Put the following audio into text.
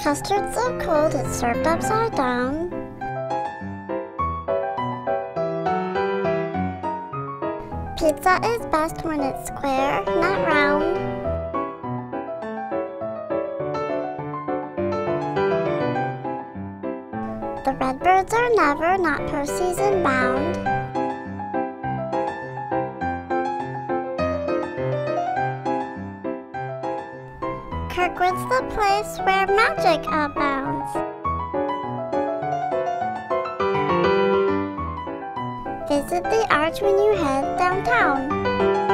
Custard's so cold it's served upside down. Pizza is best when it's square, not round. The redbirds are never not postseason bound. Kirkwood's the place where magic abounds. Visit the arch when you head downtown.